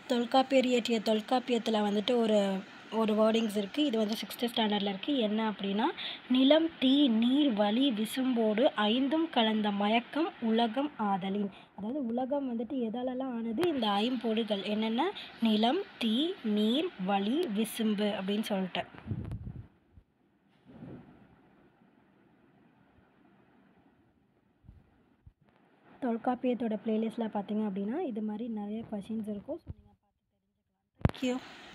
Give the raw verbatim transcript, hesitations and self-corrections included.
தொல்காப்பியர் இயற்றிய தொல்காப்பியத்தில் வந்துட்டு ஒரு ஒரு வேர்டிங்ஸ் இருக்குது. இது வந்து சிக்ஸ்த்து ஸ்டாண்டர்டில் இருக்குது. என்ன அப்படின்னா, நிலம் தீ நீர் வளி விசும்போடு ஐந்தும் கலந்த மயக்கம் உலகம் ஆதலின். அதாவது உலகம் வந்துட்டு எதாலெல்லாம் ஆனது? இந்த ஐம்பொருள்கள் என்னென்ன? நிலம் தீ நீர் வளி விசும்பு அப்படின்னு சொல்லிட்டு. தொல்காப்பியத்தோட பிளேலிஸ்ட்டில் பார்த்தீங்க அப்படின்னா இது மாதிரி நிறைய கொஷின்ஸ் இருக்கும். ஸோ நீங்கள் பார்த்து தெரிஞ்சுக்கலாம். தேங்க்யூ.